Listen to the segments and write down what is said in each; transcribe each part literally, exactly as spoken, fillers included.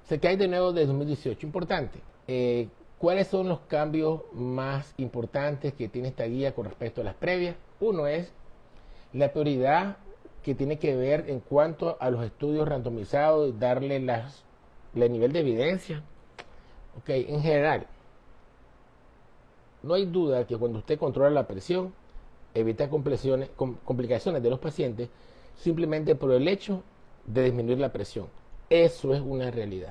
sé que hay de nuevo de dos mil dieciocho. Importante. Eh, ¿Cuáles son los cambios más importantes que tiene esta guía con respecto a las previas? Uno es la prioridad que tiene que ver en cuanto a los estudios randomizados, darle las, el nivel de evidencia. Ok, en general, no hay duda que cuando usted controla la presión, evita complicaciones, complicaciones de los pacientes simplemente por el hecho de disminuir la presión. Eso es una realidad.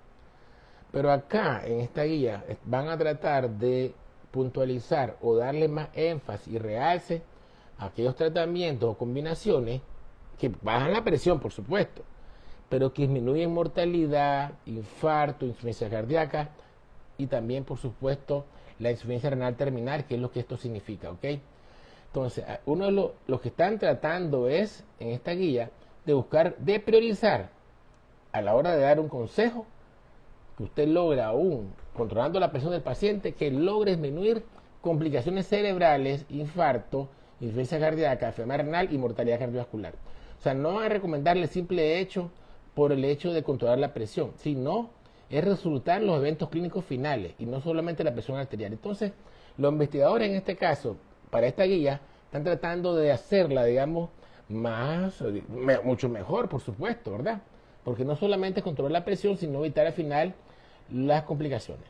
Pero acá, en esta guía, van a tratar de puntualizar o darle más énfasis y realce a aquellos tratamientos o combinaciones que bajan la presión, por supuesto, pero que disminuyen mortalidad, infarto, insuficiencia cardíaca y también, por supuesto, la insuficiencia renal terminal, que es lo que esto significa, ¿ok? Entonces, uno de los, los que están tratando es, en esta guía, de buscar, de priorizar a la hora de dar un consejo, que usted logra aún, controlando la presión del paciente, que logre disminuir complicaciones cerebrales, infarto, insuficiencia cardíaca, enfermedad renal y mortalidad cardiovascular. O sea, no va a recomendarle el simple hecho por el hecho de controlar la presión, sino es resultar los eventos clínicos finales y no solamente la presión arterial. Entonces, los investigadores en este caso, para esta guía, están tratando de hacerla, digamos, más, me, mucho mejor, por supuesto, ¿verdad? Porque no solamente controlar la presión, sino evitar al final las complicaciones.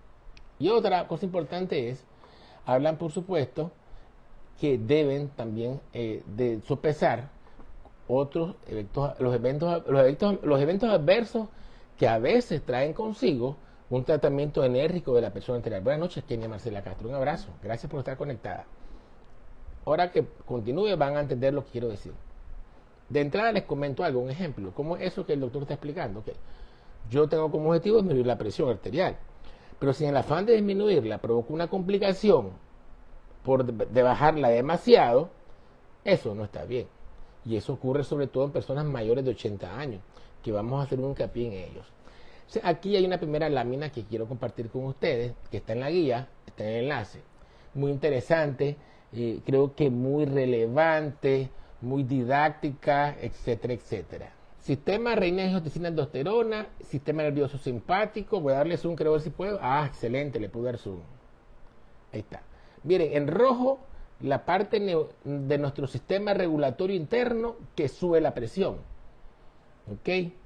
Y otra cosa importante es, hablan por supuesto, que deben también eh, de sopesar otros eventos, los eventos, los eventos, los eventos adversos que a veces traen consigo un tratamiento enérgico de la presión arterial. Buenas noches, Kenia Marcela Castro. Un abrazo. Gracias por estar conectada. Ahora que continúe van a entender lo que quiero decir. De entrada les comento algo, un ejemplo, como eso que el doctor está explicando. Okay. Yo tengo como objetivo disminuir la presión arterial, pero si en el afán de disminuirla provoca una complicación por de bajarla demasiado, eso no está bien. Y eso ocurre sobre todo en personas mayores de ochenta años, que vamos a hacer un hincapié en ellos. O sea, aquí hay una primera lámina que quiero compartir con ustedes, que está en la guía, está en el enlace. Muy interesante, eh, creo que muy relevante, muy didáctica, etcétera, etcétera. Sistema renina, angiotensina, aldosterona, sistema nervioso simpático. Voy a darle zoom, creo ver si puedo. Ah, excelente, le pude dar zoom. Ahí está. Miren, en rojo, la parte de nuestro sistema regulatorio interno que sube la presión. ¿Ok?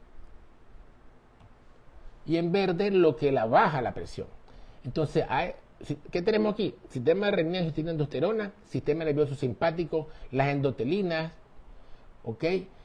Y en verde, lo que la baja la presión. Entonces, hay, ¿qué tenemos aquí? Sistema renina, angiotensina, aldosterona, sistema nervioso simpático, las endotelinas. ¿Ok?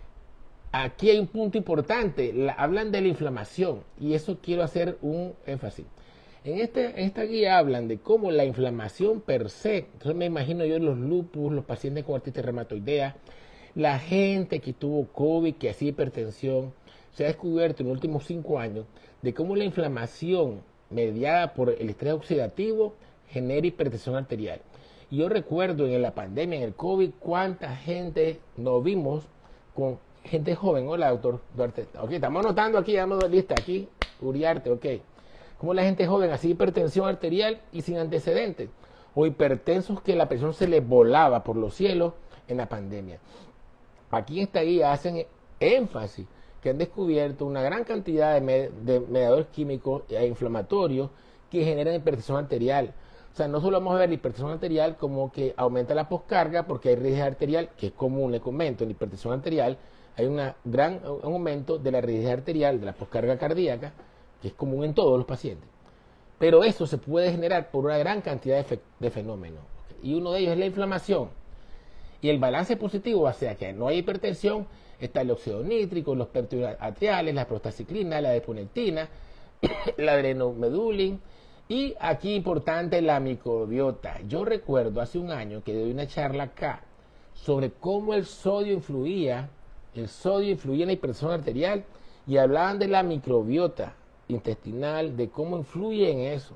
Aquí hay un punto importante, la, hablan de la inflamación y eso quiero hacer un énfasis. En, este, en esta guía hablan de cómo la inflamación per se, entonces me imagino yo los lupus, los pacientes con artritis reumatoidea, la gente que tuvo COVID, que hacía hipertensión, se ha descubierto en los últimos cinco años de cómo la inflamación mediada por el estrés oxidativo genera hipertensión arterial. Y yo recuerdo en la pandemia, en el COVID, cuánta gente nos vimos con gente joven. Hola, doctor Duarte. Ok, estamos anotando aquí, ya de lista, aquí, Uriarte, ok. Como la gente joven, así hipertensión arterial y sin antecedentes. O hipertensos que la presión se les volaba por los cielos en la pandemia. Aquí en esta guía hacen énfasis que han descubierto una gran cantidad de, med de mediadores químicos e inflamatorios que generan hipertensión arterial. O sea, no solo vamos a ver la hipertensión arterial como que aumenta la poscarga porque hay rigidez arterial, que es común, le comento, en la hipertensión arterial hay una gran un aumento de la rigidez arterial, de la poscarga cardíaca, que es común en todos los pacientes. Pero eso se puede generar por una gran cantidad de, de fenómenos. Y uno de ellos es la inflamación. Y el balance positivo, o sea, que no hay hipertensión, está el óxido nítrico, los péptidos atriales, la prostaciclina, la deponectina, la adrenomedulin. Y aquí importante la microbiota. Yo recuerdo hace un año que di una charla acá sobre cómo el sodio influía, el sodio influía en la hipertensión arterial y hablaban de la microbiota intestinal, de cómo influye en eso.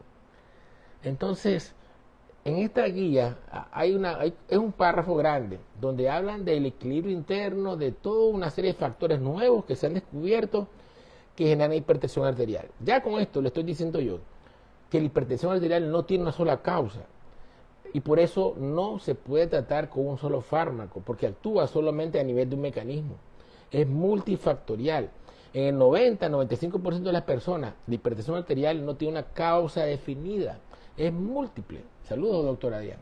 Entonces, en esta guía hay una, hay, es un párrafo grande donde hablan del equilibrio interno, de toda una serie de factores nuevos que se han descubierto que generan hipertensión arterial. Ya con esto le estoy diciendo yo que la hipertensión arterial no tiene una sola causa y por eso no se puede tratar con un solo fármaco porque actúa solamente a nivel de un mecanismo. Es multifactorial. En el noventa, noventa y cinco por ciento de las personas, la hipertensión arterial no tiene una causa definida, es múltiple. Saludos, doctora Diana.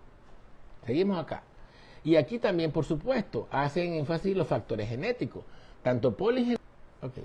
Seguimos acá. Y aquí también, por supuesto, hacen énfasis los factores genéticos, tanto poligen okay.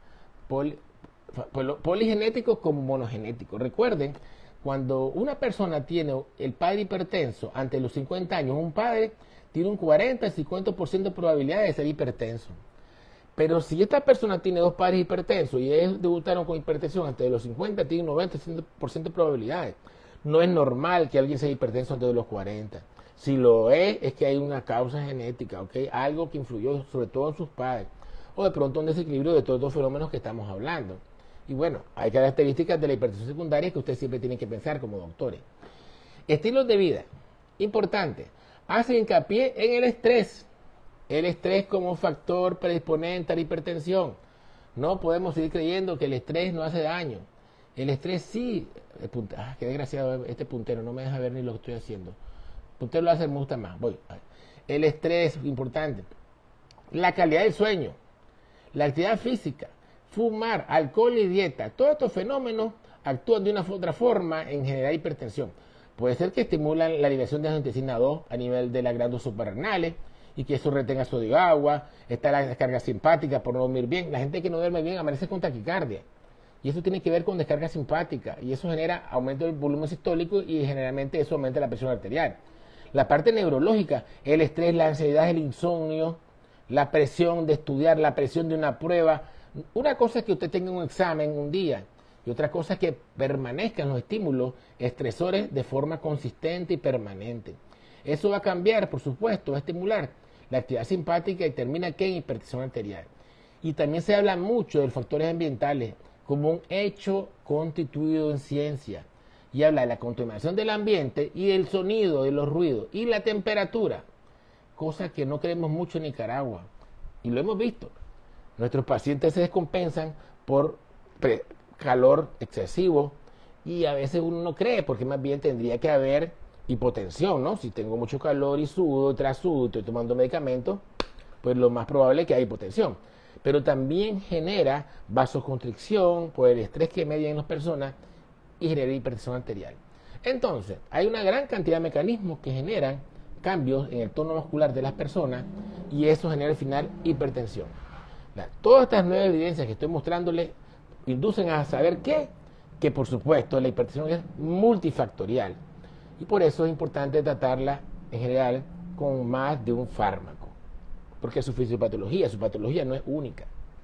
Poli poligenéticos como monogenéticos. Recuerden, cuando una persona tiene el padre hipertenso ante los cincuenta años, un padre tiene un cuarenta a cincuenta por ciento de probabilidad de ser hipertenso. Pero si esta persona tiene dos padres hipertensos y ellos debutaron con hipertensión antes de los cincuenta, tiene un noventa por ciento de probabilidades. No es normal que alguien sea hipertenso antes de los cuarenta. Si lo es, es que hay una causa genética, ¿okay? Algo que influyó sobre todo en sus padres. O de pronto un desequilibrio de todos los fenómenos que estamos hablando. Y bueno, hay características de la hipertensión secundaria que usted siempre tiene que pensar como doctores. Estilos de vida, importante. Hace hincapié en el estrés. El estrés como factor predisponente a la hipertensión. No podemos seguir creyendo que el estrés no hace daño. El estrés sí. El punte, ah, qué desgraciado este puntero, no me deja ver ni lo que estoy haciendo. El puntero lo hace, me gusta más. Voy. El estrés, importante. La calidad del sueño. La actividad física. Fumar, alcohol y dieta. Todos estos fenómenos actúan de una u otra forma en generar hipertensión. Puede ser que estimulan la liberación de angiotensina dos a nivel de las glándulas suprarrenales y que eso retenga sodio y agua. Está la descarga simpática por no dormir bien. La gente que no duerme bien amanece con taquicardia. Y eso tiene que ver con descarga simpática. Y eso genera aumento del volumen sistólico y generalmente eso aumenta la presión arterial. La parte neurológica, el estrés, la ansiedad, el insomnio, la presión de estudiar, la presión de una prueba. Una cosa es que usted tenga un examen un día y otra cosa es que permanezcan los estímulos estresores de forma consistente y permanente. Eso va a cambiar, por supuesto, va a estimular la actividad simpática y termina ¿qué? En hipertensión arterial. Y también se habla mucho de los factores ambientales como un hecho constituido en ciencia. Y habla de la contaminación del ambiente y del sonido, de los ruidos y la temperatura. Cosa que no creemos mucho en Nicaragua. Y lo hemos visto. Nuestros pacientes se descompensan por calor excesivo y a veces uno no cree porque más bien tendría que haber hipotensión, ¿no? Si tengo mucho calor y sudo, tras sudo, estoy tomando medicamentos, pues lo más probable es que haya hipotensión. Pero también genera vasoconstricción por el estrés que media en las personas y genera hipertensión arterial. Entonces, hay una gran cantidad de mecanismos que generan cambios en el tono muscular de las personas y eso genera al final hipertensión. Todas estas nuevas evidencias que estoy mostrándoles inducen a saber que, que por supuesto la hipertensión es multifactorial y por eso es importante tratarla en general con más de un fármaco, porque su fisiopatología, su patología no es única.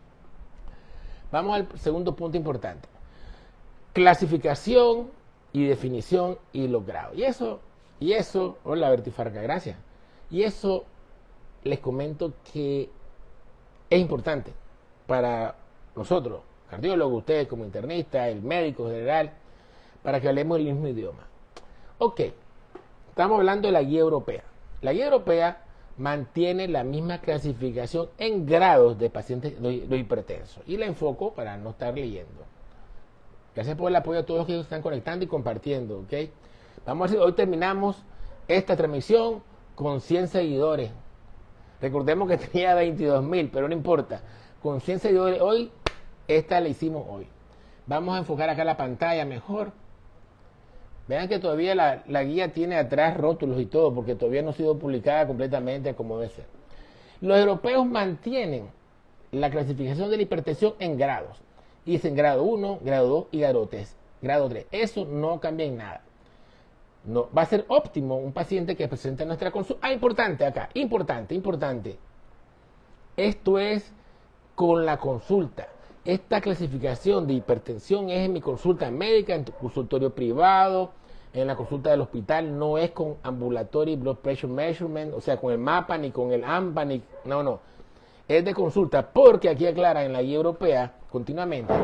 Vamos al segundo punto importante: clasificación y definición y los grados. Y eso, y eso, hola Bertifarca, gracias. Y eso les comento que es importante para nosotros, cardiólogos, ustedes como internistas, el médico general, para que hablemos el mismo idioma. Ok, estamos hablando de la guía europea. La guía europea mantiene la misma clasificación en grados de pacientes de hipertensos. Y la enfoco para no estar leyendo. Gracias por el apoyo a todos los que están conectando y compartiendo. ¿Ok? Vamos a ver, hoy terminamos esta transmisión con cien seguidores. Recordemos que tenía veintidós mil, pero no importa. Con cien seguidores hoy, esta la hicimos hoy. Vamos a enfocar acá la pantalla mejor. Vean que todavía la, la guía tiene atrás rótulos y todo, porque todavía no ha sido publicada completamente como debe ser. Los europeos mantienen la clasificación de la hipertensión en grados. Y dicen grado uno, grado dos y grado tres. Grado tres. Eso no cambia en nada. No, va a ser óptimo un paciente que presente nuestra consulta. Ah, importante acá, importante, importante. Esto es con la consulta. Esta clasificación de hipertensión es en mi consulta médica, en tu consultorio privado, en la consulta del hospital. No es con ambulatory blood pressure measurement, o sea, con el MAPA, ni con el AMPA, ni... No, no. Es de consulta, porque aquí aclara en la guía europea continuamente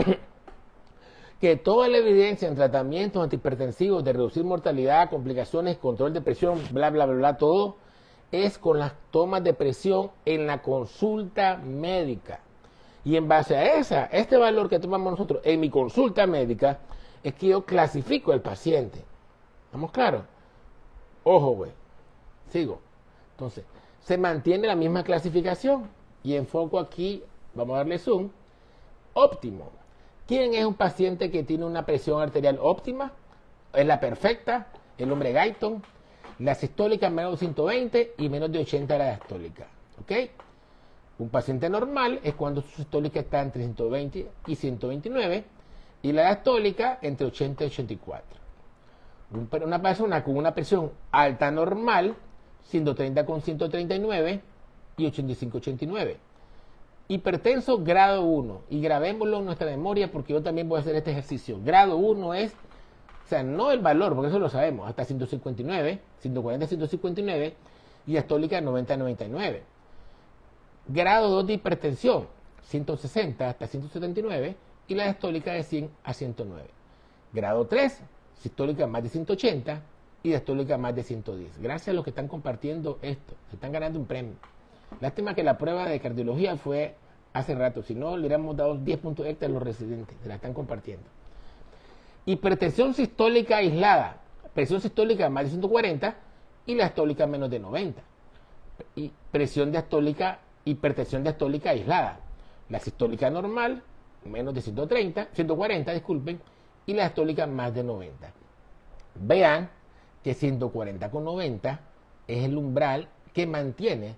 que toda la evidencia en tratamientos antihipertensivos de reducir mortalidad, complicaciones, control de presión, bla, bla, bla, bla, todo es con las tomas de presión en la consulta médica. Y en base a esa, este valor que tomamos nosotros en mi consulta médica, es que yo clasifico al paciente. ¿Estamos claros? Ojo, güey. Sigo. Entonces, se mantiene la misma clasificación. Y enfoco aquí vamos a darle zoom, óptimo. ¿Quién es un paciente que tiene una presión arterial óptima? Es la perfecta, el hombre Guyton. La sistólica menos de ciento veinte y menos de ochenta la diastólica. ¿Ok? Un paciente normal es cuando su sistólica está entre ciento veinte y ciento veintinueve y la diastólica entre ochenta y ochenta y cuatro. Una persona con una presión alta normal, ciento treinta con ciento treinta y nueve y ochenta y cinco ochenta y nueve. Hipertenso grado uno. Y grabémoslo en nuestra memoria porque yo también voy a hacer este ejercicio. Grado uno es, o sea, no el valor, porque eso lo sabemos, hasta ciento cincuenta y nueve, ciento cuarenta, ciento cincuenta y nueve y diastólica noventa, noventa y nueve. Grado dos de hipertensión, ciento sesenta hasta ciento setenta y nueve y la diastólica de cien a ciento nueve. Grado tres, sistólica más de ciento ochenta y diastólica más de ciento diez. Gracias a los que están compartiendo esto, se están ganando un premio. Lástima que la prueba de cardiología fue hace rato, si no le hubiéramos dado diez puntos extra a los residentes, se la están compartiendo. Hipertensión sistólica aislada, presión sistólica más de ciento cuarenta y la diastólica menos de noventa. Y presión diastólica, hipertensión diastólica aislada, la sistólica normal menos de ciento treinta, ciento cuarenta, disculpen, y la diastólica más de noventa. Vean que ciento cuarenta con noventa es el umbral que mantiene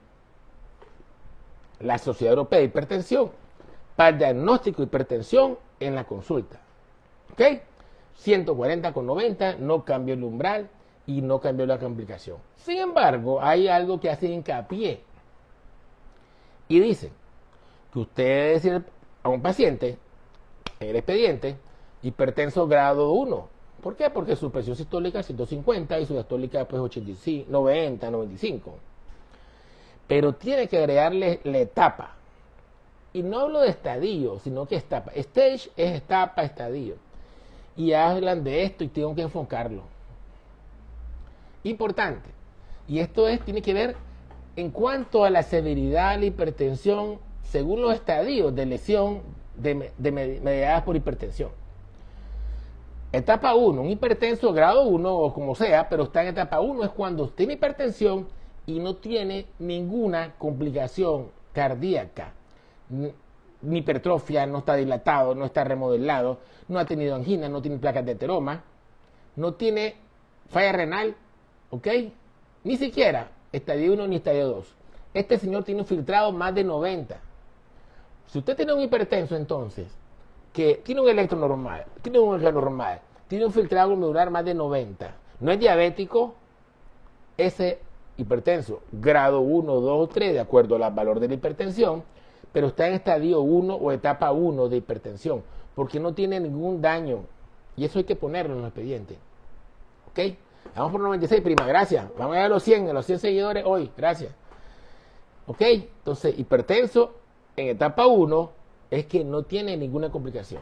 la Sociedad Europea de Hipertensión para el diagnóstico de hipertensión en la consulta. ¿Ok? ciento cuarenta con noventa no cambió el umbral y no cambió la complicación. Sin embargo, hay algo que hace hincapié y dice que usted debe decir a un paciente en el expediente hipertenso grado uno. ¿Por qué? Porque su presión sistólica es ciento cincuenta y su diastólica pues ochenta y cinco, noventa, noventa y cinco. Pero tiene que agregarle la etapa. Y no hablo de estadio, sino que es etapa. Stage es etapa, estadio. Y hablan de esto y tengo que enfocarlo. Importante. Y esto es, tiene que ver en cuanto a la severidad de la hipertensión según los estadios de lesión de, de mediadas por hipertensión. Etapa uno, un hipertenso grado uno o como sea, pero está en etapa uno, es cuando tiene hipertensión y no tiene ninguna complicación cardíaca, ni, ni hipertrofia, no está dilatado, no está remodelado, no ha tenido angina, no tiene placas de ateroma, no tiene falla renal, ¿ok? Ni siquiera estadio uno ni estadio dos. Este señor tiene un filtrado más de noventa. Si usted tiene un hipertenso entonces, que tiene un electro normal, tiene un electro normal, tiene un filtrado glomerular más de noventa, no es diabético, ese hipertenso, grado uno, dos o tres, de acuerdo al valor de la hipertensión, pero está en estadio uno o etapa uno de hipertensión, porque no tiene ningún daño, y eso hay que ponerlo en el expediente. ¿Ok? Vamos por noventa y seis, prima, gracias. Vamos a, a los cien, a los cien seguidores hoy, gracias. ¿Ok? Entonces, hipertenso en etapa uno es que no tiene ninguna complicación.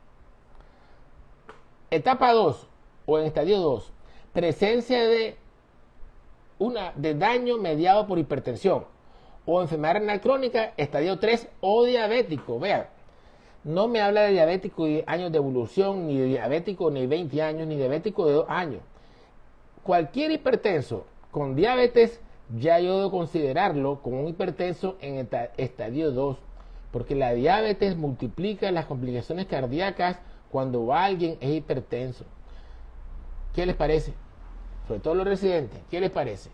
Etapa dos o en estadio dos, presencia de una de daño mediado por hipertensión o enfermedad renal crónica, estadio tres o diabético. Vean, no me habla de diabético de años de evolución, ni de diabético ni veinte años, ni diabético de dos años. Cualquier hipertenso con diabetes ya yo debo considerarlo como un hipertenso en estadio dos, porque la diabetes multiplica las complicaciones cardíacas cuando alguien es hipertenso. ¿Qué les parece? Sobre todo los residentes, ¿qué les parece?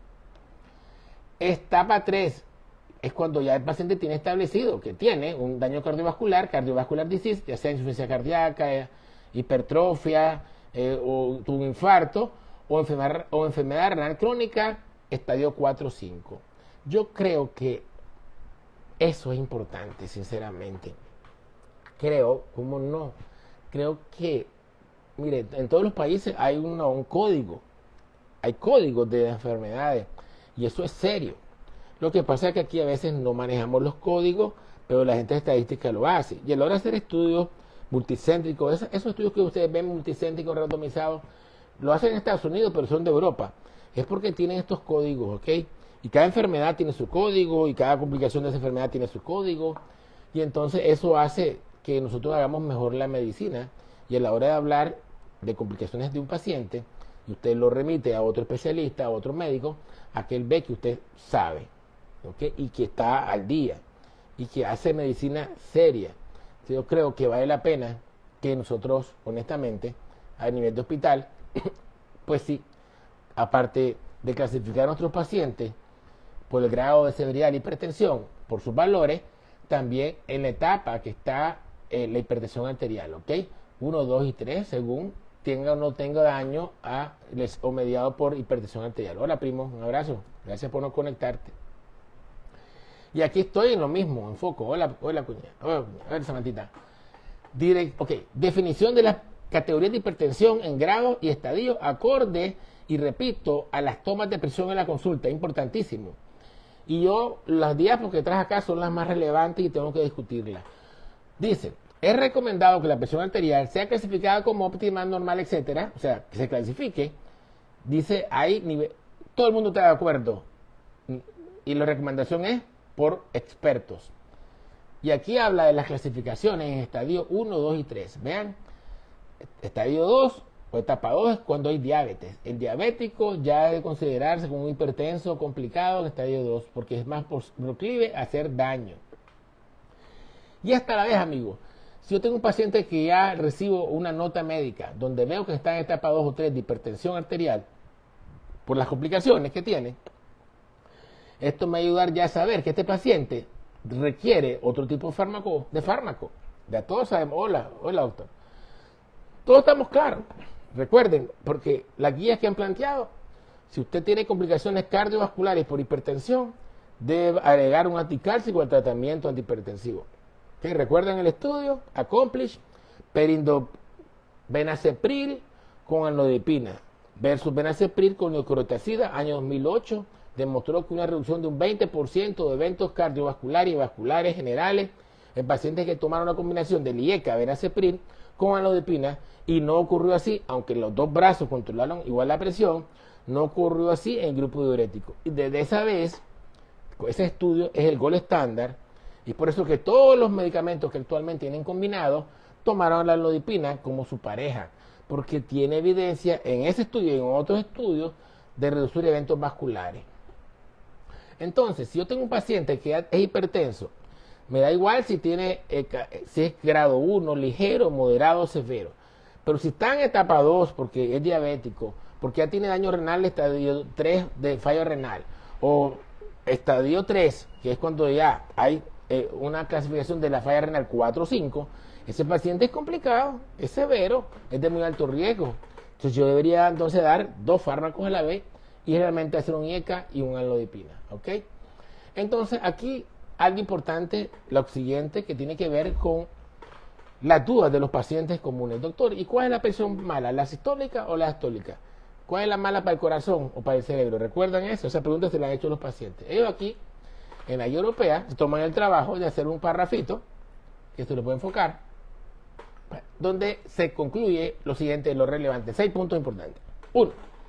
Etapa tres es cuando ya el paciente tiene establecido que tiene un daño cardiovascular, cardiovascular disease, ya sea insuficiencia cardíaca, eh, hipertrofia, eh, o tuvo un infarto, o enfermedad, o enfermedad renal crónica, estadio cuatro o cinco. Yo creo que eso es importante, sinceramente. Creo, ¿cómo no? Creo que, mire, en todos los países hay una, un código, hay códigos de enfermedades, y eso es serio. Lo que pasa es que aquí a veces no manejamos los códigos, pero la gente de estadística lo hace. Y a la hora de hacer estudios multicéntricos, esos, esos estudios que ustedes ven multicéntricos, randomizados, lo hacen en Estados Unidos, pero son de Europa. Es porque tienen estos códigos, ¿ok? Y cada enfermedad tiene su código, y cada complicación de esa enfermedad tiene su código. Y entonces eso hace que nosotros hagamos mejor la medicina. Y a la hora de hablar de complicaciones de un paciente, y usted lo remite a otro especialista, a otro médico, aquel ve que usted sabe, ¿ok? Y que está al día. y que hace medicina seria. Yo creo que vale la pena que nosotros, honestamente, a nivel de hospital, pues sí, aparte de clasificar a nuestros pacientes por el grado de severidad de la hipertensión, por sus valores, también en la etapa que está eh, la hipertensión arterial, ¿ok? uno, dos y tres, según tenga o no tenga daño a, les, o mediado por hipertensión arterial. Hola, primo, un abrazo. Gracias por no conectarte. Y aquí estoy en lo mismo, en foco. Hola, hola, cuña. Hola, cuña. A ver, Samantita. Direct, ok, definición de las categorías de hipertensión en grado y estadio acorde, y repito, a las tomas de presión en la consulta. Importantísimo. Y yo, las diapos que traje acá son las más relevantes y tengo que discutirlas. Dice, es recomendado que la presión arterial sea clasificada como óptima, normal, etcétera. O sea, que se clasifique. Dice, hay nivel, todo el mundo está de acuerdo. Y la recomendación es por expertos. Y aquí habla de las clasificaciones en estadio uno, dos y tres. Vean, estadio dos o etapa dos es cuando hay diabetes. El diabético ya debe considerarse como un hipertenso complicado en estadio dos, porque es más proclive a hacer daño. Y hasta la vez, amigos, si yo tengo un paciente que ya recibo una nota médica donde veo que está en etapa dos o tres de hipertensión arterial por las complicaciones que tiene, esto me va a ayudar ya a saber que este paciente requiere otro tipo de fármaco, de fármaco. Ya todos sabemos, hola, hola doctor. Todos estamos claros. Recuerden, porque las guías que han planteado, si usted tiene complicaciones cardiovasculares por hipertensión, debe agregar un anticálcico al tratamiento antihipertensivo. ¿Okay? Recuerden el estudio, Accomplish, perindobenacepril con amlodipina versus benacepril con leucotrietina, año dos mil ocho, demostró que una reducción de un veinte por ciento de eventos cardiovasculares y vasculares generales en pacientes que tomaron una combinación de lieca, benacepril con amlodipina, y no ocurrió así, aunque los dos brazos controlaron igual la presión, no ocurrió así en el grupo diurético. Y desde esa vez, ese estudio es el gold estándar, y por eso que todos los medicamentos que actualmente tienen combinados tomaron la amlodipina como su pareja, porque tiene evidencia en ese estudio y en otros estudios de reducir eventos vasculares. Entonces, si yo tengo un paciente que es hipertenso, me da igual si tiene eh, si es grado uno, ligero, moderado o severo. Pero si está en etapa dos porque es diabético, porque ya tiene daño renal, estadio tres de fallo renal, o estadio tres, que es cuando ya hay eh, una clasificación de la falla renal cuatro o cinco, ese paciente es complicado, es severo, es de muy alto riesgo. Entonces yo debería entonces dar dos fármacos a la vez y realmente hacer un I E C A y un amlodipina, ¿ok? Entonces aquí algo importante, lo siguiente, que tiene que ver con las dudas de los pacientes comunes. Doctor, ¿y cuál es la presión mala? ¿La sistólica o la diastólica? ¿Cuál es la mala para el corazón o para el cerebro? ¿Recuerdan eso? Esa pregunta se la han hecho los pacientes. Ellos aquí, en la guía europea, se toman el trabajo de hacer un parrafito, que esto lo puede enfocar, donde se concluye lo siguiente, lo relevante. Seis puntos importantes. Uno,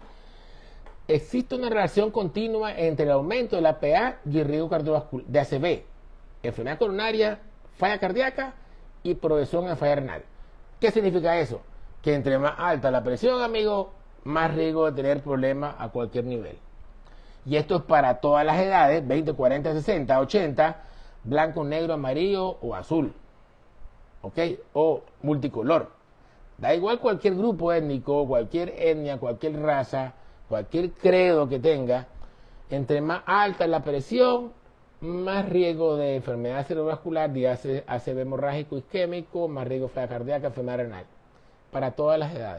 existe una relación continua entre el aumento de la P A y el riesgo cardiovascular de A C V, enfermedad coronaria, falla cardíaca y progresión en falla renal. ¿Qué significa eso? Que entre más alta la presión, amigo, más riesgo de tener problemas a cualquier nivel. Y esto es para todas las edades, veinte, cuarenta, sesenta, ochenta, blanco, negro, amarillo o azul. ¿Ok? O multicolor. Da igual cualquier grupo étnico, cualquier etnia, cualquier raza, cualquier credo que tenga, entre más alta la presión, más riesgo de enfermedad cerebrovascular, de A C V hemorrágico isquémico, más riesgo de falla cardíaca, enfermedad renal, para todas las edades.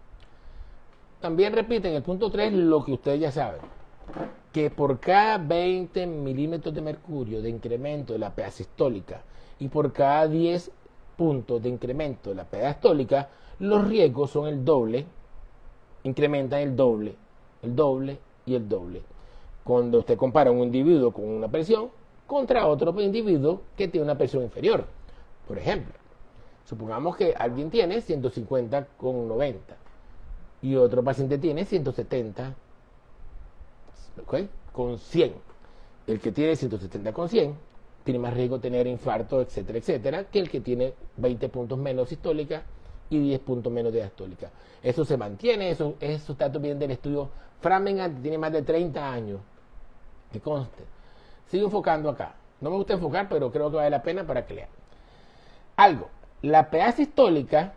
También repiten el punto tres lo que ustedes ya saben, que por cada veinte milímetros de mercurio de incremento de la P A sistólica y por cada diez puntos de incremento de la P A diastólica, los riesgos son el doble, incrementan el doble, el doble y el doble. Cuando usted compara un individuo con una presión contra otro individuo que tiene una presión inferior. Por ejemplo, supongamos que alguien tiene ciento cincuenta con noventa y otro paciente tiene ciento setenta, ¿okay?, con cien. El que tiene ciento setenta con cien tiene más riesgo de tener infarto, etcétera, etcétera, que el que tiene veinte puntos menos sistólica y diez puntos menos de diastólica. Eso se mantiene, eso, esos datos vienen del estudio Framingham, que tiene más de treinta años, que conste. Sigo enfocando acá. No me gusta enfocar, pero creo que vale la pena para que lean. Algo, la P A sistólica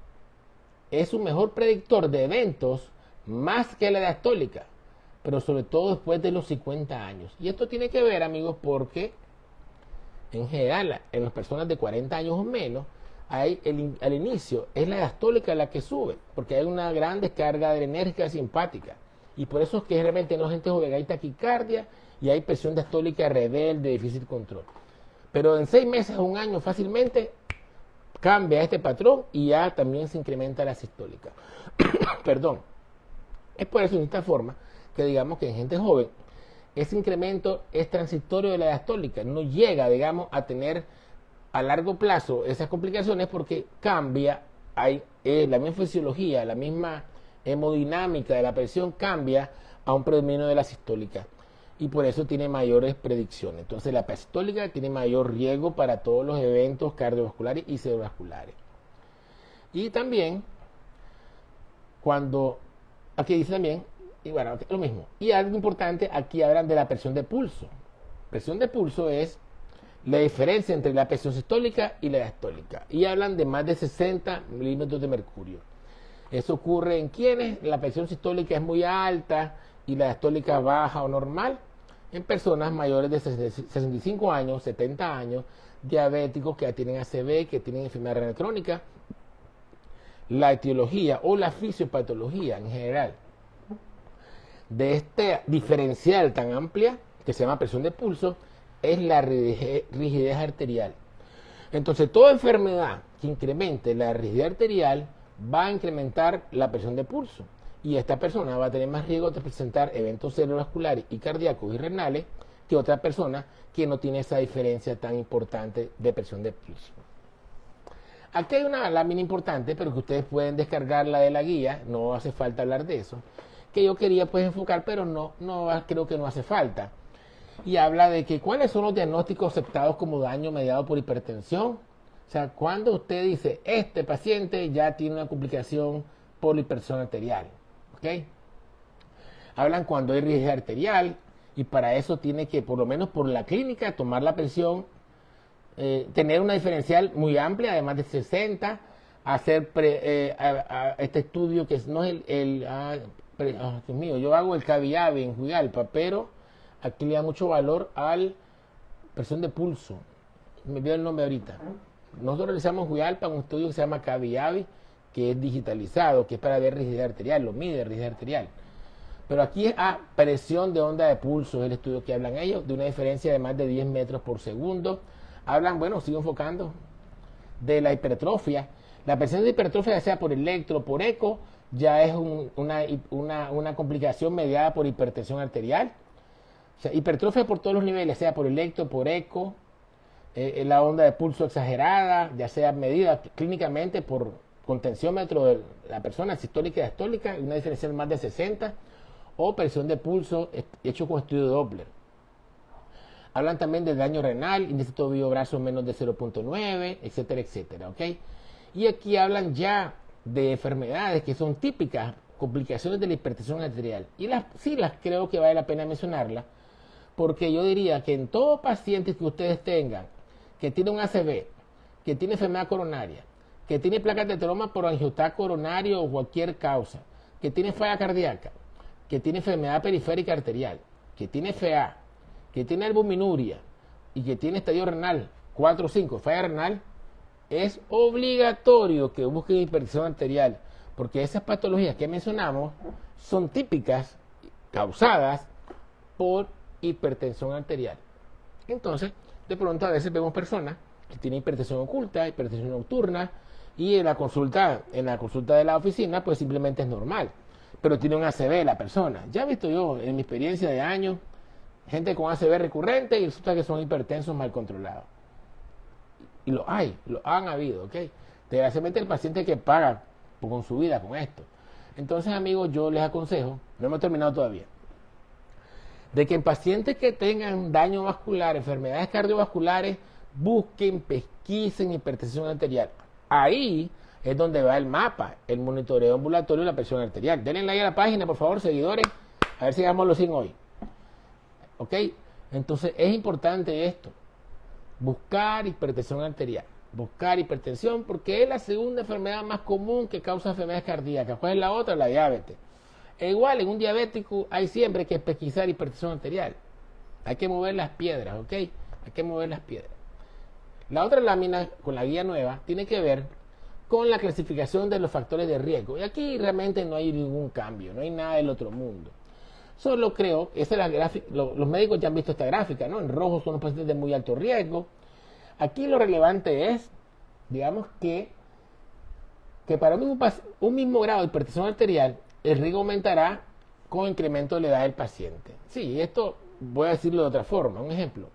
es un mejor predictor de eventos más que la diastólica, pero sobre todo después de los cincuenta años. Y esto tiene que ver, amigos, porque en general, en las personas de cuarenta años o menos, hay el, al inicio es la diastólica la que sube, porque hay una gran descarga adrenérgica simpática. Y por eso es que realmente en la gente joven hay taquicardia y hay presión diastólica rebelde, de difícil control. Pero en seis meses o un año fácilmente cambia este patrón y ya también se incrementa la sistólica. Perdón. Es por eso, de esta forma, que digamos que en gente joven ese incremento es transitorio de la diastólica. No llega, digamos, a tener a largo plazo esas complicaciones porque cambia, hay eh, la misma fisiología, la misma hemodinámica de la presión cambia a un predominio de la sistólica. Y por eso tiene mayores predicciones. Entonces la sistólica tiene mayor riesgo para todos los eventos cardiovasculares y cerebrovasculares. Y también, cuando, aquí dice también, y bueno, lo mismo. Y algo importante, aquí hablan de la presión de pulso. Presión de pulso es la diferencia entre la presión sistólica y la diastólica. Y hablan de más de sesenta milímetros de mercurio. Eso ocurre en quienes la presión sistólica es muy alta y la diastólica baja o normal. En personas mayores de sesenta y cinco años, setenta años, diabéticos que tienen A C V, que tienen enfermedad renal crónica. La etiología o la fisiopatología en general de este diferencial tan amplia, que se llama presión de pulso, es la rigidez arterial. Entonces, toda enfermedad que incremente la rigidez arterial va a incrementar la presión de pulso. Y esta persona va a tener más riesgo de presentar eventos cerebrovasculares y cardíacos y renales que otra persona que no tiene esa diferencia tan importante de presión de pulso. Aquí hay una lámina importante, pero que ustedes pueden descargarla de la guía, no hace falta hablar de eso, que yo quería pues enfocar, pero no, no creo que no hace falta. Y habla de que cuáles son los diagnósticos aceptados como daño mediado por hipertensión. O sea, cuando usted dice, este paciente ya tiene una complicación por la hipertensión arterial. ¿Ok? Hablan cuando hay rigidez arterial y para eso tiene que, por lo menos por la clínica, tomar la presión, eh, tener una diferencial muy amplia, además de sesenta, hacer pre, eh, a, a este estudio que no es el... el ah, pre, oh, Dios mío, yo hago el Caviavi en Juigalpa, pero aquí le da mucho valor a la presión de pulso. Me olvidé el nombre ahorita. Nosotros realizamos en Juigalpa un estudio que se llama Caviavi, que es digitalizado, que es para ver rigidez arterial, lo mide rigidez arterial. Pero aquí es a presión de onda de pulso, es el estudio que hablan ellos, de una diferencia de más de diez metros por segundo. Hablan, bueno, sigo enfocando, de la hipertrofia. La presión de hipertrofia, ya sea por electro, por eco, ya es un, una, una, una complicación mediada por hipertensión arterial. O sea, hipertrofia por todos los niveles, sea por electro, por eco, eh, la onda de pulso exagerada, ya sea medida clínicamente por contenciómetro de la persona sistólica y diastólica, una diferencial más de sesenta, o presión de pulso hecho con estudio de Doppler. Hablan también del daño renal, índice tobillo-brazo menos de cero punto nueve, etcétera, etcétera, ¿ok? Y aquí hablan ya de enfermedades que son típicas, complicaciones de la hipertensión arterial. Y las, sí las creo que vale la pena mencionarlas, porque yo diría que en todo paciente que ustedes tengan, que tiene un A C V, que tiene enfermedad coronaria, que tiene placas de ateroma por angiotac coronario o cualquier causa, que tiene falla cardíaca, que tiene enfermedad periférica arterial, que tiene F A, que tiene albuminuria y que tiene estadio renal cuatro o cinco, falla renal, es obligatorio que busquen hipertensión arterial, porque esas patologías que mencionamos son típicas, causadas por hipertensión arterial. Entonces, de pronto a veces vemos personas que tienen hipertensión oculta, hipertensión nocturna, y en la consulta, en la consulta de la oficina, pues simplemente es normal, pero tiene un A C V la persona. Ya he visto yo, en mi experiencia de años, gente con A C V recurrente y resulta que son hipertensos mal controlados. Y lo hay, lo han habido, ¿ok? Desgraciadamente el paciente que paga con su vida con esto. Entonces, amigos, yo les aconsejo, no hemos terminado todavía, de que en pacientes que tengan daño vascular, enfermedades cardiovasculares, busquen, pesquisen hipertensión arterial. Ahí es donde va el mapa, el monitoreo ambulatorio y la presión arterial. Denle like a la página, por favor, seguidores, a ver si llegamos a los cien hoy. ¿Ok? Entonces, es importante esto. buscar hipertensión arterial. Buscar hipertensión porque es la segunda enfermedad más común que causa enfermedades cardíacas. ¿Cuál es la otra? La diabetes. E igual, en un diabético hay siempre que pesquisar hipertensión arterial. Hay que mover las piedras, ¿ok? Hay que mover las piedras. La otra lámina, con la guía nueva, tiene que ver con la clasificación de los factores de riesgo. Y aquí realmente no hay ningún cambio, no hay nada del otro mundo. Solo creo, esa es la gráfica, lo, los médicos ya han visto esta gráfica, ¿no? En rojo son los pacientes de muy alto riesgo. Aquí lo relevante es, digamos que, que para un mismo, un mismo grado de hipertensión arterial, el riesgo aumentará con incremento de la edad del paciente. Sí, esto voy a decirlo de otra forma, un ejemplo.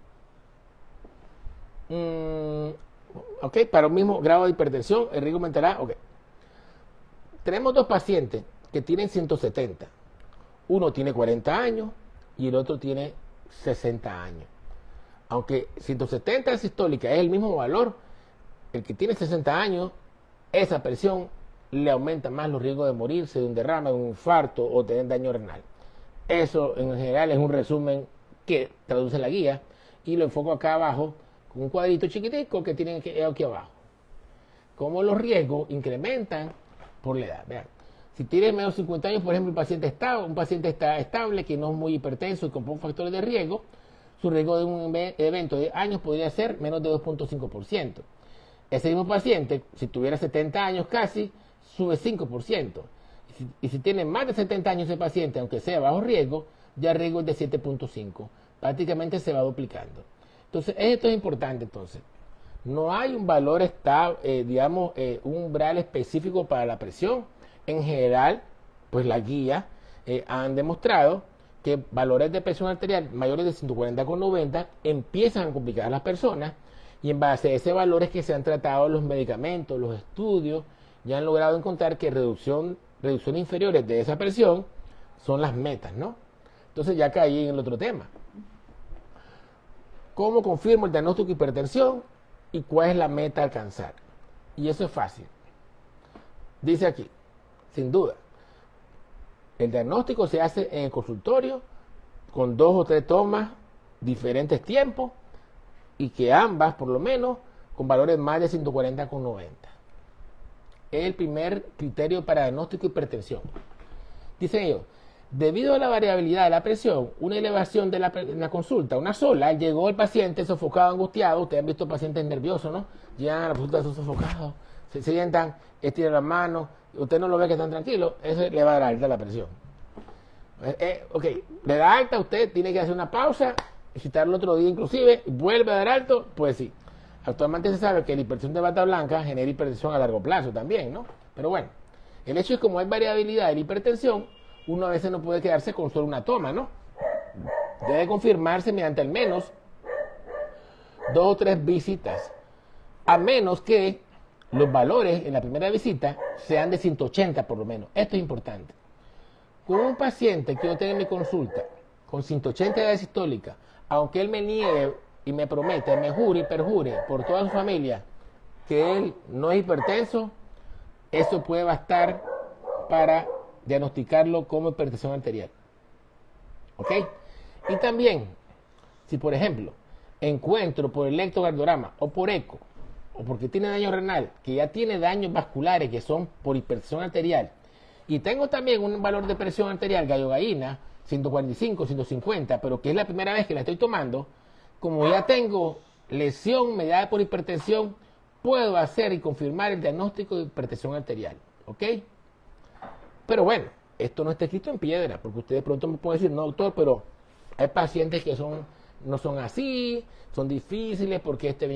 Mm, ok, para un mismo grado de hipertensión, el riesgo aumentará. Ok. Tenemos dos pacientes que tienen ciento setenta. Uno tiene cuarenta años y el otro tiene sesenta años. Aunque ciento setenta sistólica es el mismo valor, el que tiene sesenta años, esa presión le aumenta más los riesgos de morirse de un derrame, de un infarto o tener daño renal. Eso en general es un resumen que traduce la guía y lo enfoco acá abajo con un cuadrito chiquitico que tienen aquí abajo. Cómo los riesgos incrementan por la edad. Vean, si tienes menos de cincuenta años, por ejemplo, un paciente está, un paciente está estable, que no es muy hipertenso y con pocos factores de riesgo, su riesgo de un evento de años podría ser menos de dos punto cinco por ciento. Ese mismo paciente, si tuviera setenta años casi, sube cinco por ciento. Y si, y si tiene más de setenta años ese paciente, aunque sea bajo riesgo, ya el riesgo es de siete punto cinco. Prácticamente se va duplicando. Entonces, esto es importante entonces. No hay un valor estable, eh, digamos, eh, un umbral específico para la presión. En general, pues la guía eh, han demostrado que valores de presión arterial mayores de ciento cuarenta con noventa empiezan a complicar a las personas y en base a ese valor es que se han tratado los medicamentos, los estudios, ya han logrado encontrar que reducción, reducciones inferiores de esa presión son las metas, ¿no? Entonces ya caí en el otro tema. ¿Cómo confirmo el diagnóstico de hipertensión y cuál es la meta a alcanzar? Y eso es fácil. Dice aquí, sin duda, el diagnóstico se hace en el consultorio con dos o tres tomas, diferentes tiempos y que ambas, por lo menos, con valores más de ciento cuarenta con noventa. Es el primer criterio para diagnóstico de hipertensión. Dicen ellos, debido a la variabilidad de la presión, una elevación de la, de la consulta, una sola, llegó el paciente sofocado, angustiado. Ustedes han visto pacientes nerviosos, ¿no? Llegan a la consulta sofocados, se sientan, estiran las manos, usted no lo ve que están tranquilos, eso le va a dar alta la presión. Eh, eh, ok, le da alta, usted tiene que hacer una pausa, citarlo otro día inclusive, vuelve a dar alto, pues sí. Actualmente se sabe que la hipertensión de bata blanca genera hipertensión a largo plazo también, ¿no? Pero bueno, el hecho es que como hay variabilidad de la hipertensión, uno a veces no puede quedarse con solo una toma, ¿no? Debe confirmarse mediante al menos dos o tres visitas, a menos que los valores en la primera visita sean de ciento ochenta por lo menos. Esto es importante. Con un paciente que yo tenga en mi consulta con ciento ochenta de edad sistólica, aunque él me niegue y me prometa, me jure y perjure por toda su familia que él no es hipertenso, eso puede bastar para diagnosticarlo como hipertensión arterial. ¿Ok? Y también, si por ejemplo encuentro por electrocardiograma o por eco, o porque tiene daño renal, que ya tiene daños vasculares que son por hipertensión arterial, y tengo también un valor de presión arterial gallogaína, ciento cuarenta y cinco, ciento cincuenta, pero que es la primera vez que la estoy tomando, como ya tengo lesión mediada por hipertensión, puedo hacer y confirmar el diagnóstico de hipertensión arterial. ¿Ok? Pero bueno, esto no está escrito en piedra, porque ustedes pronto me pueden decir, no doctor, pero hay pacientes que son no son así, son difíciles porque este